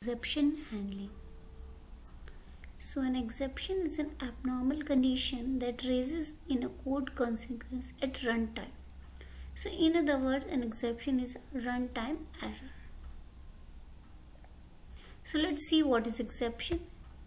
Exception handling. So an exception is an abnormal condition that raises in a code consequence at runtime. So in other words, an exception is a runtime error. So let's see what is exception.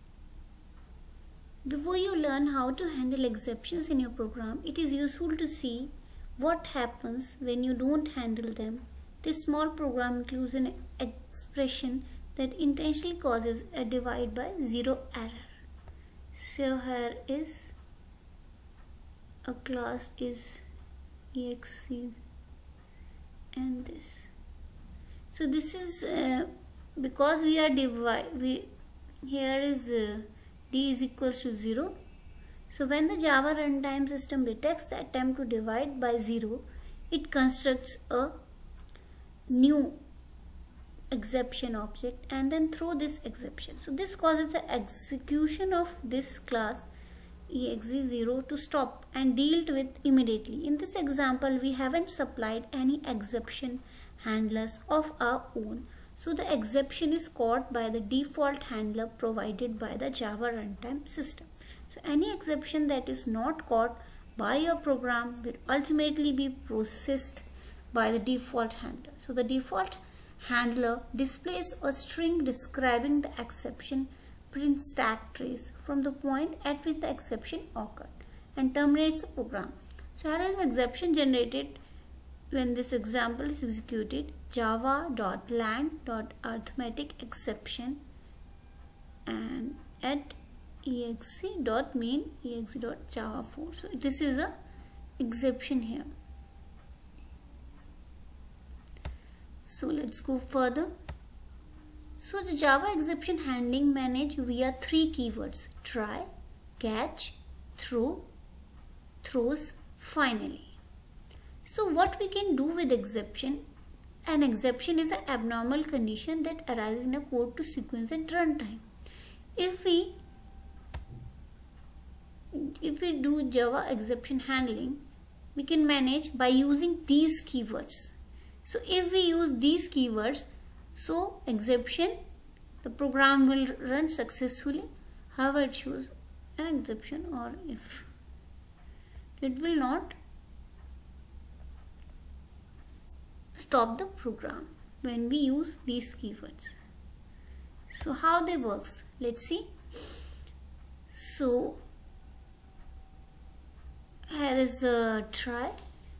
Before you learn how to handle exceptions in your program, it is useful to see what happens when you don't handle them. This small program includes an expression that intentionally causes a divide by zero error. So here is a class is exe and this. So this is because we are here is d is equals to 0. So when the Java runtime system detects the attempt to divide by 0, it constructs a new exception object and then throw this exception. So this causes the execution of this class exe0 to stop and dealt with immediately. In this example, we haven't supplied any exception handlers of our own. So the exception is caught by the default handler provided by the Java runtime system. So any exception that is not caught by your program will ultimately be processed by the default handler. So the default handler displays a string describing the exception, print stack trace from the point at which the exception occurred and terminates the program. So here is an exception generated when this example is executed: java.lang.arithmetic exception and at exe.main exe.java4. So this is a exception here. So let's go further. So the Java exception handling managed via three keywords: try, catch, throw, throws, finally. So what we can do with exception? An exception is an abnormal condition that arises in a code to sequence at runtime. If we do Java exception handling, we can manage by using these keywords. So if we use these keywords, so exception, the program will run successfully. However, it shows an exception, or if it will not stop the program when we use these keywords. So how they works? Let's see. So here is the try.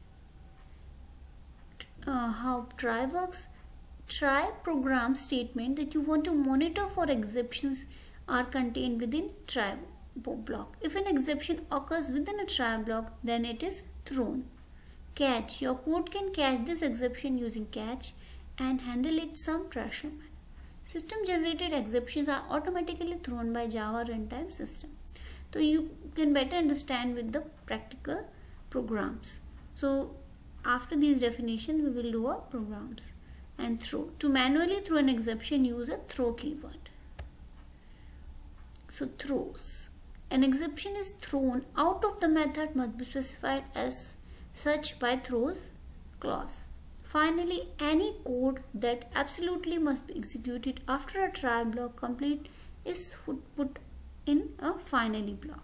How try works? Try program statement that you want to monitor for exceptions are contained within try block. If an exception occurs within a try block, then it is thrown. Catch. Your code can catch this exception using catch and handle it some trash manner. System generated exceptions are automatically thrown by Java runtime system. So you can better understand with the practical programs. So after these definitions, we will do our programs. And throw. To manually throw an exception, use a throw keyword. So throws. An exception is thrown out of the method must be specified as such by throws clause. Finally, any code that absolutely must be executed after a try block complete is put in a finally block.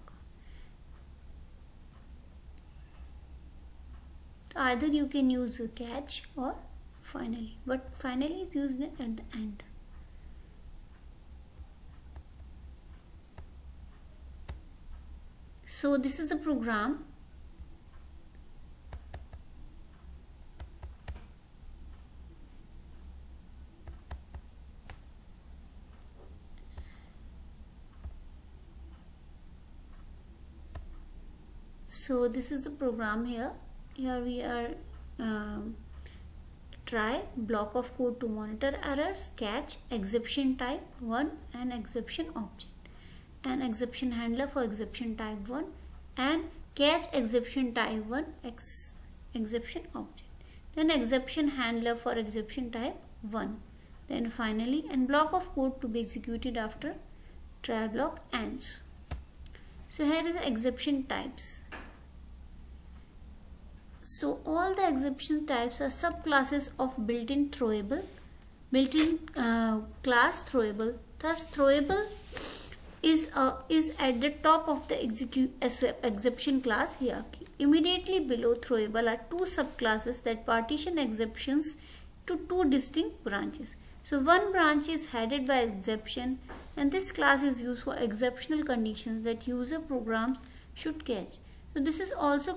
Either you can use a catch or finally, but finally is used at the end. So this is the program. So this is the program here. Here we are try, block of code to monitor errors, catch, exception type 1 and exception object, and exception handler for exception type 1 and catch exception type 1 exception object, then exception handler for exception type 1, then finally and block of code to be executed after try block ends. So here is the exception types. So all the exception types are subclasses of built-in throwable built-in class throwable. Thus, throwable is at the top of the exception class hierarchy. Immediately below throwable are two subclasses that partition exceptions to two distinct branches. So one branch is headed by exception, and this class is used for exceptional conditions that user programs should catch. So this is also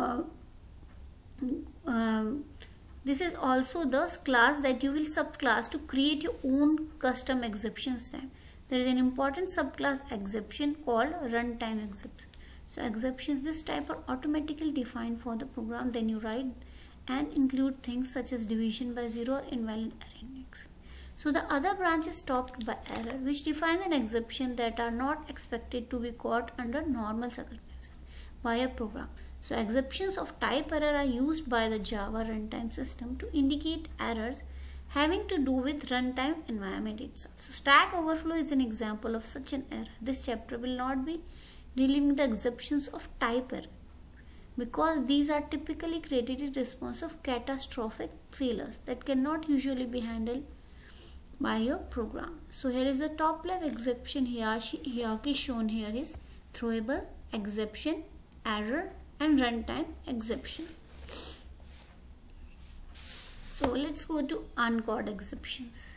the class that you will subclass to create your own custom exceptions type. There is an important subclass exception called runtime exception. So exceptions this type are automatically defined for the program then you write and include things such as division by zero or invalid array index. So the other branch is stopped by error, which defines an exception that are not expected to be caught under normal circumstances by a program. So exceptions of type error are used by the Java runtime system to indicate errors having to do with runtime environment itself. So Stack Overflow is an example of such an error. This chapter will not be dealing with the exceptions of type error because these are typically created in response of catastrophic failures that cannot usually be handled by your program. So here is the top level exception hierarchy shown here is throwable, exception, error and runtime exception. So let's go to uncaught exceptions.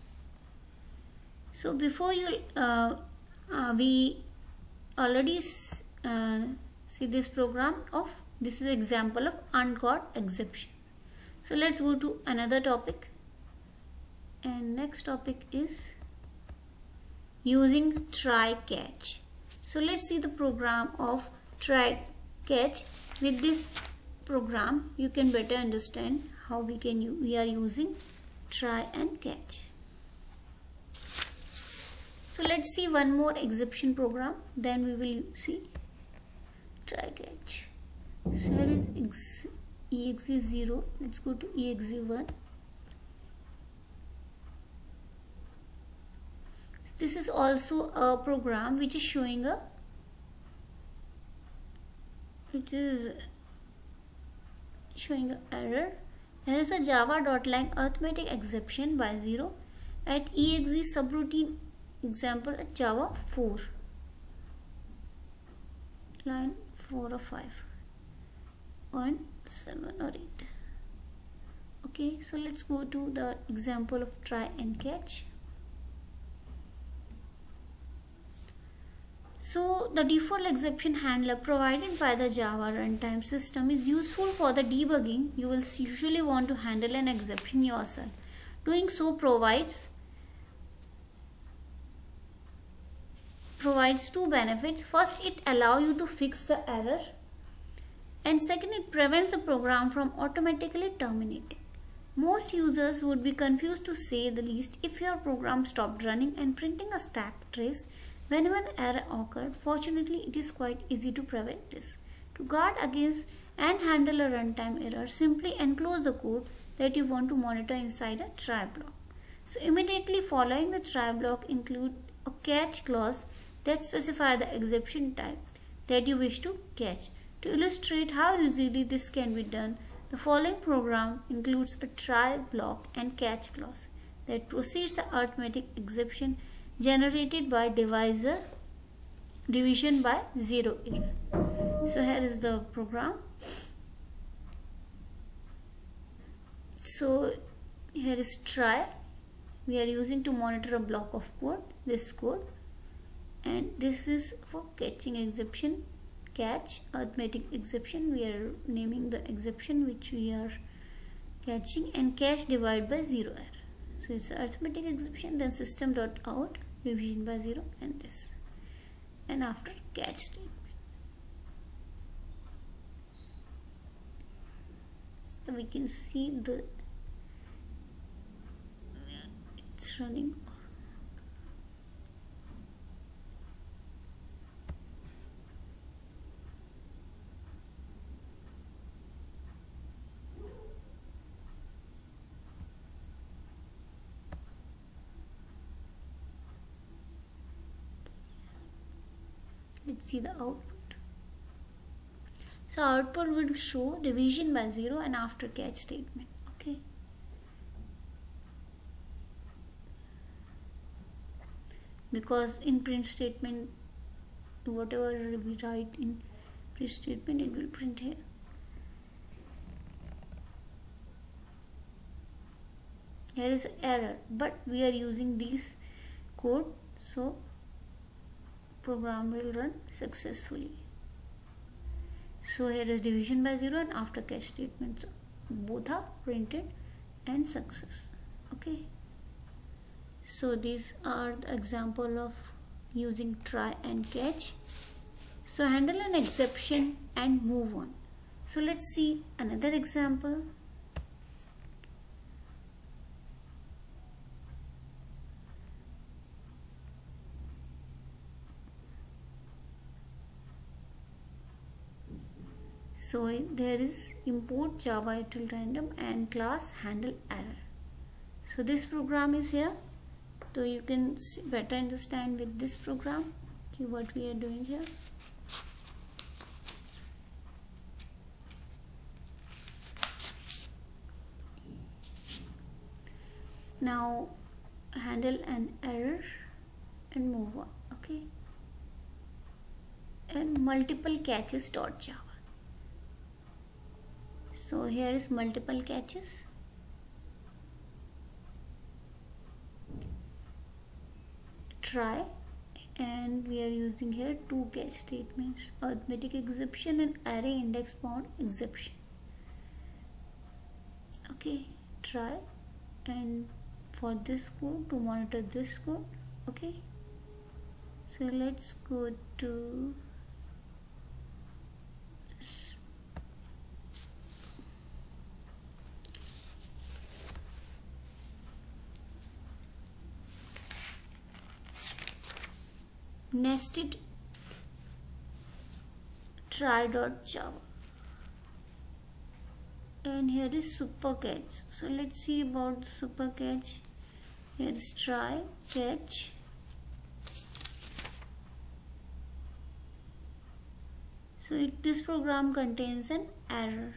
So before you we already see this program of this is example of uncaught exception. So let's go to another topic. And next topic is using try catch. So let's see the program of try catch. With this program you can better understand how we are using try and catch. So let's see one more exception program, then we will see try catch. So here is exe0. Let's go to exe1. This is also a program which is showing a error. There is a java.lang arithmetic exception by 0 at exe subroutine example at Java 4 line 4 or 5 on 7 or 8. Okay, so let's go to the example of try and catch. So the default exception handler provided by the Java runtime system is useful for the debugging. You will usually want to handle an exception yourself. Doing so provides two benefits. First, it allows you to fix the error, and second, it prevents the program from automatically terminating. Most users would be confused to say the least if your program stopped running and printing a stack trace whenever an error occurred. Fortunately, it is quite easy to prevent this. To guard against and handle a runtime error, simply enclose the code that you want to monitor inside a try block. So immediately following the try block include a catch clause that specifies the exception type that you wish to catch. To illustrate how easily this can be done, the following program includes a try block and catch clause that proceeds the arithmetic exception generated by division by 0 error. So here is the program. So here is try. We are using to monitor a block of code, this code, and this is for catching exception, catch arithmetic exception. We are naming the exception which we are catching, and catch divide by 0 error. So it's arithmetic exception, then system.out division by 0 and this, and after catch statement. So we can see the it's running. Let's see the output. So output will show division by 0 and after catch statement. Okay. because in print statement, whatever we write in print statement, it will print here. Here is error, but we are using this code, so program will run successfully. So here is division by 0 and after catch statements, both are printed and success. Okay, so these are the example of using try and catch. So handle an exception and move on. So let's see another example. So there is import java util random and class handle error. So this program is here, so you can better understand with this program what we are doing here. Now handle an error and move on. Okay, and multiple catches .java. So here is multiple catches. Try, and we are using here two catch statements, arithmetic exception and array index bound exception. Okay, try, and for this code, to monitor this code. Okay, so let's go to nested try.java, and here is super catch. So let's see about the super catch. Here is try catch. So this program contains an error.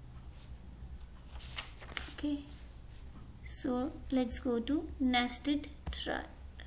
Okay, so let's go to nested try.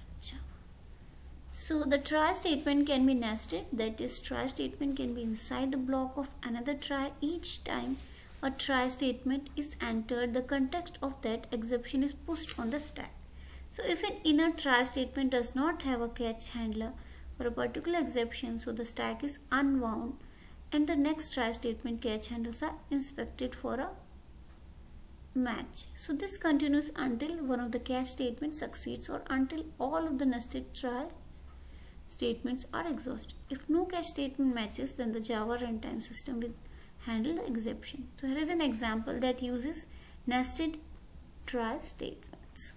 So the try statement can be nested, that is, try statement can be inside the block of another try. Each time a try statement is entered, the context of that exception is pushed on the stack. So if an inner try statement does not have a catch handler for a particular exception, so the stack is unwound and the next try statement catch handlers are inspected for a match. So this continues until one of the catch statements succeeds or until all of the nested try statements are exhausted. If no catch statement matches, then the Java runtime system will handle the exception. So here is an example that uses nested try statements.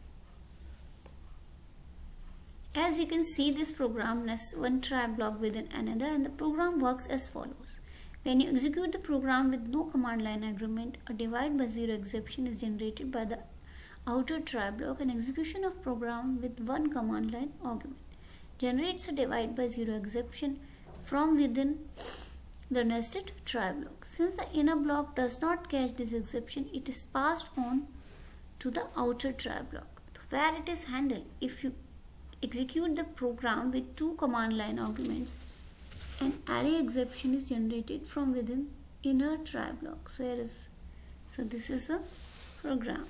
As you can see, this program nests one try block within another, and the program works as follows. When you execute the program with no command line argument, a divide by 0 exception is generated by the outer try block. An execution of program with one command line argument generates a divide by 0 exception from within the nested try block. Since the inner block does not catch this exception, it is passed on to the outer try block, where it is handled. If you execute the program with two command line arguments, an array exception is generated from within inner try block. So this is a program.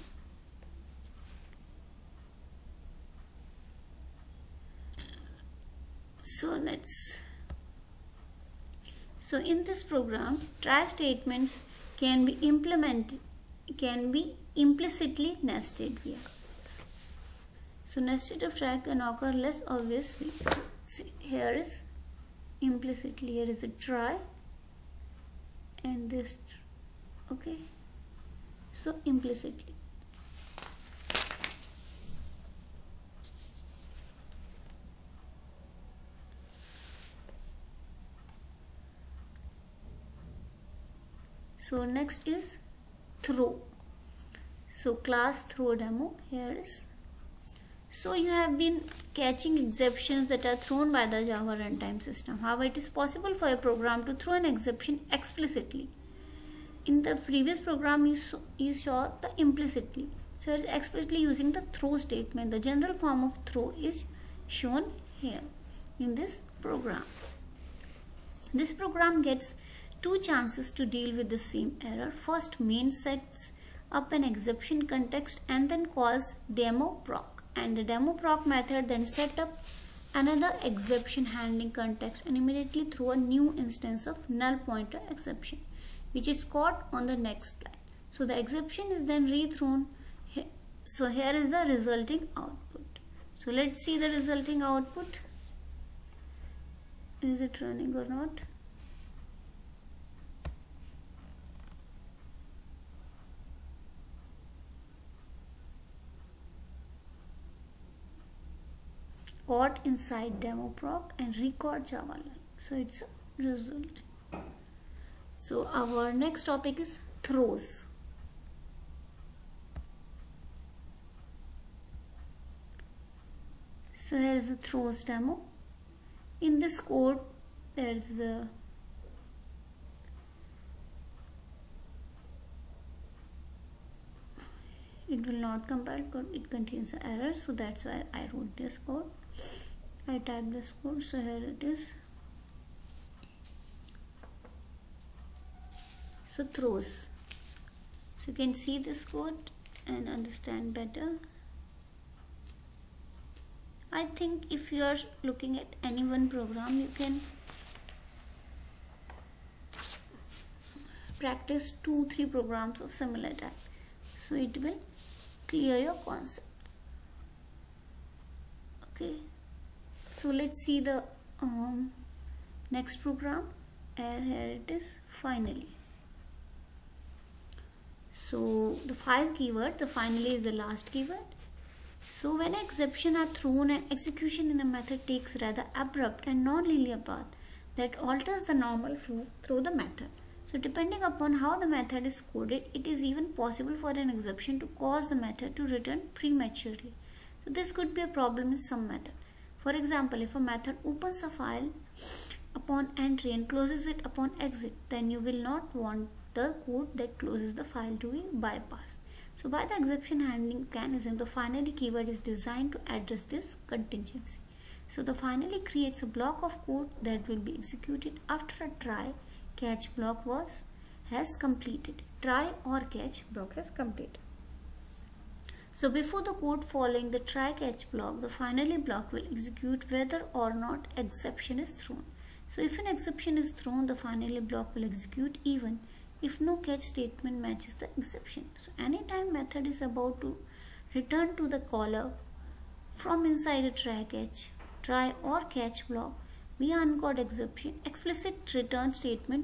So in this program, try statements can be implicitly nested here. So nested of try can occur less obviously. So see, here is implicitly, here is a try and this. Okay, so implicitly. So next is throw. So class throw demo here is. So you have been catching exceptions that are thrown by the Java runtime system. However, it is possible for a program to throw an exception explicitly. In the previous program, you saw the implicitly. So it's explicitly using the throw statement. The general form of throw is shown here in this program. This program gets two chances to deal with the same error. First, main sets up an exception context and then calls demo proc, and the demo proc method then set up another exception handling context and immediately throw a new instance of null pointer exception, which is caught on the next line. So the exception is then rethrown. So here is the resulting output. So let's see the resulting output. Is it running or not? Caught inside demo proc and record Java line. So it's a result. So our next topic is throws. So here is the throws demo. In this code, there is a it will not compile because it contains an error, so that's why I wrote this code. I typed this code, so here it is. So throws. So you can see this code and understand better. I think if you are looking at any one program, you can practice 2-3 programs of similar type, so it will clear your concepts. Okay, so let's see the next program. Here it is, finally. So the 5 keyword, the finally is the last keyword. So when exception are thrown and execution in a method takes rather abrupt and non-linear path that alters the normal flow through the method. So depending upon how the method is coded, it is even possible for an exception to cause the method to return prematurely. So this could be a problem in some method. For example, if a method opens a file upon entry and closes it upon exit, then you will not want the code that closes the file to be bypassed. So by the exception handling mechanism, the finally keyword is designed to address this contingency. So the finally creates a block of code that will be executed after a try catch block has completed. Try or catch block has completed. So before the code following the try catch block, the finally block will execute whether or not exception is thrown. So if an exception is thrown, the finally block will execute even if no catch statement matches the exception. So anytime method is about to return to the caller from inside a try or catch block via uncaught exception, explicit return statement,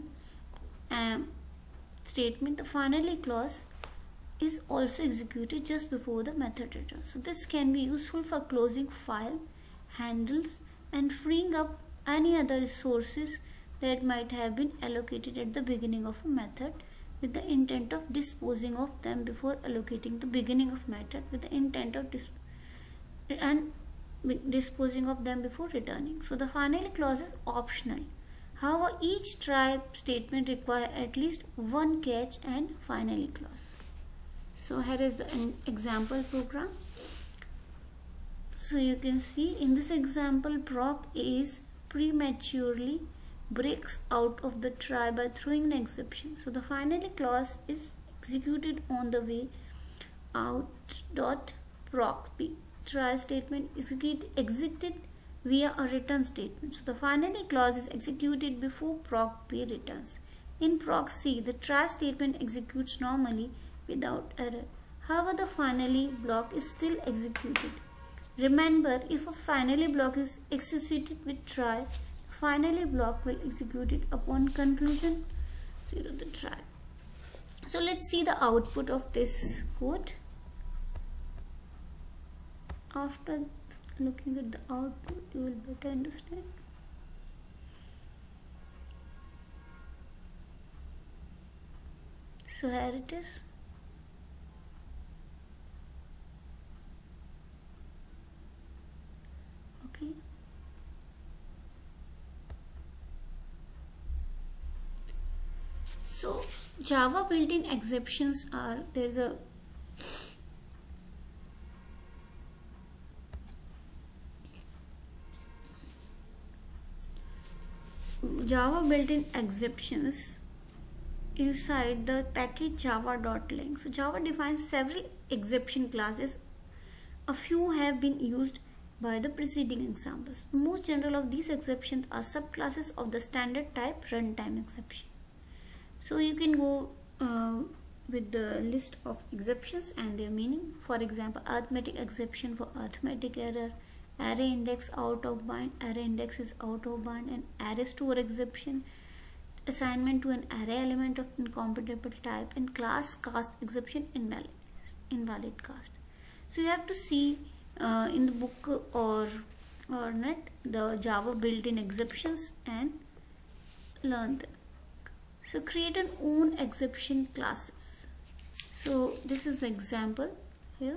the finally clause is also executed just before the method returns. So this can be useful for closing file handles and freeing up any other resources that might have been allocated at the beginning of a method with the intent of disposing of them before allocating the beginning of method with the intent of disposing of them before returning. So the finally clause is optional. However, each try statement requires at least one catch and finally clause. So here is the example program. So you can see in this example, proc is prematurely breaks out of the try by throwing an exception. So the finally clause is executed on the way out dot proc p. Try statement exited via a return statement. So the finally clause is executed before proc p returns. In proc c, the try statement executes normally without error. However, the finally block is still executed. Remember, if a finally block is executed with try, finally block will execute it upon conclusion 0 the try. So let's see the output of this code. After looking at the output, you will better understand. So here it is. Okay. So Java built-in exceptions are, there's a Java built-in exceptions inside the package java.lang. So Java defines several exception classes. A few have been used by the preceding examples. Most general of these exceptions are subclasses of the standard type runtime exception. So you can go with the list of exceptions and their meaning. For example, arithmetic exception for arithmetic error, array index out of bind, array index is out of bind, and array store exception, assignment to an array element of incompatible type, and class cast exception, invalid cast. So you have to see in the book or net the Java built-in exceptions and learn them. So create an own exception classes. So this is the example here.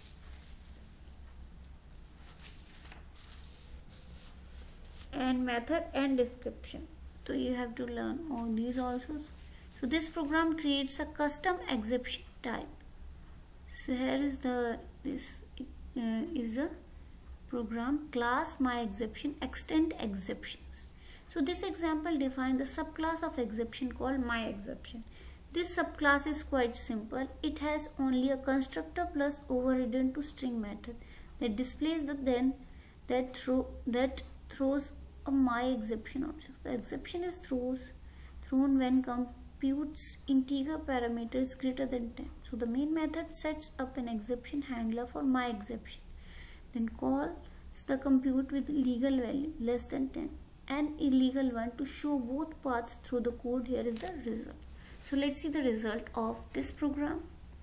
And method and description. So you have to learn all these also. So this program creates a custom exception type. So here is this is a program class my exception extend exceptions. So this example defines the subclass of exception called my exception. This subclass is quite simple. It has only a constructor plus overridden to string method that displays the then that throws a my exception object. The exception is thrown when computes integer parameters greater than 10. So the main method sets up an exception handler for my exception, then calls the compute with legal value less than 10 and illegal one to show both paths through the code. Here is the result. So let's see the result of this program.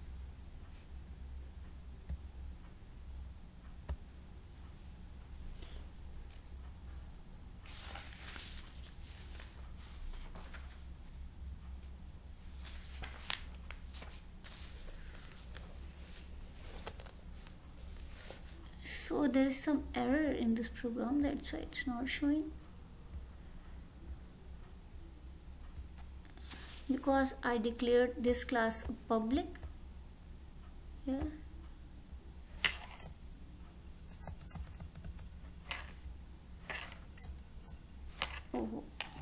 So there is some error in this program, that's why it's not showing. Because I declared this class public. Yeah. Oh.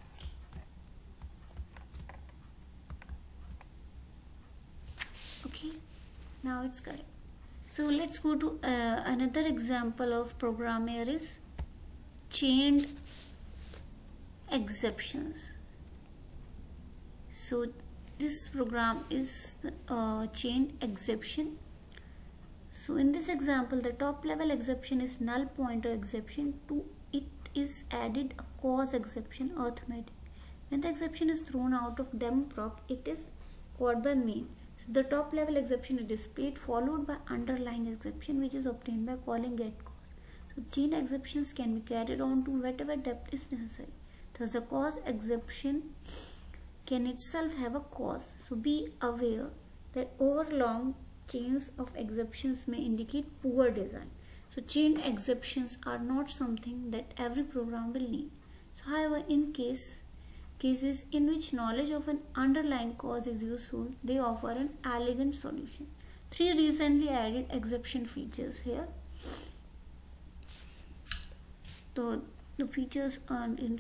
Okay, now it's correct. So let's go to another example of program here is chained exceptions. So this program is chained exception. So in this example, the top level exception is null pointer exception. To it is added a cause exception arithmetic. When the exception is thrown out of demo proc, it is called by main. So the top level exception is displayed followed by underlying exception, which is obtained by calling get cause. So chain exceptions can be carried on to whatever depth is necessary. Thus the cause exception can itself have a cause. So be aware that overlong chains of exceptions may indicate poor design. So chained exceptions are not something that every program will need. So however, in cases in which knowledge of an underlying cause is useful, they offer an elegant solution. 3 recently added exception features here. So the features are in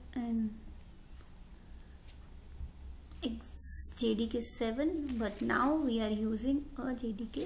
JDK 7, but now we are using a JDK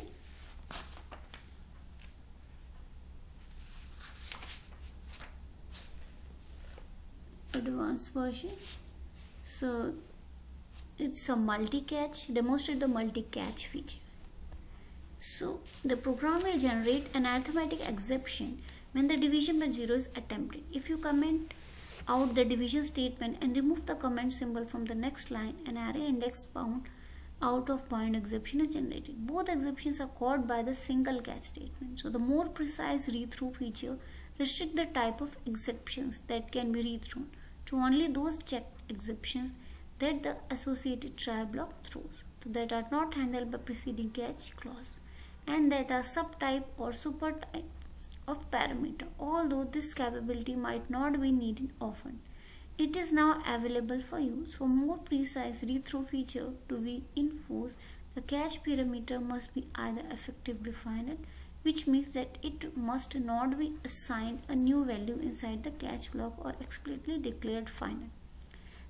advanced version. So it's a multi-catch. Demonstrate the multi-catch feature. So the program will generate an arithmetic exception when the division by 0 is attempted. If you comment out the division statement and remove the comment symbol from the next line, an array index bound out of bind exception is generated. Both exceptions are caught by the single catch statement. So the more precise read-through feature restrict the type of exceptions that can be read-through to only those checked exceptions that the associated try block throws, so that are not handled by preceding catch clause and that are subtype or supertype of parameter. Although this capability might not be needed often, it is now available for use. For more precise read-through feature to be enforced, the catch parameter must be either effectively finite, which means that it must not be assigned a new value inside the catch block, or explicitly declared finite.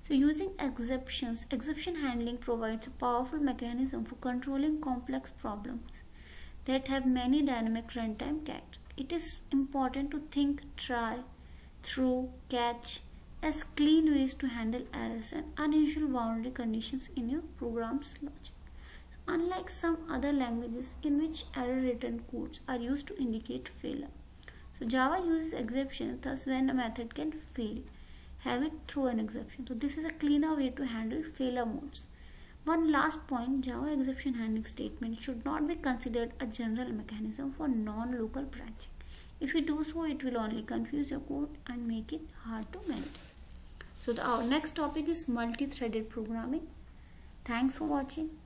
So using exceptions, exception handling provides a powerful mechanism for controlling complex problems that have many dynamic runtime characters. It is important to think, try, throw, catch as clean ways to handle errors and unusual boundary conditions in your program's logic. So unlike some other languages in which error-ridden codes are used to indicate failure, so Java uses exceptions. Thus, when a method can fail, have it throw an exception. So this is a cleaner way to handle failure modes. One last point, Java exception handling statement should not be considered a general mechanism for non-local branching. If you do so, it will only confuse your code and make it hard to maintain. So our next topic is multi-threaded programming. Thanks for watching.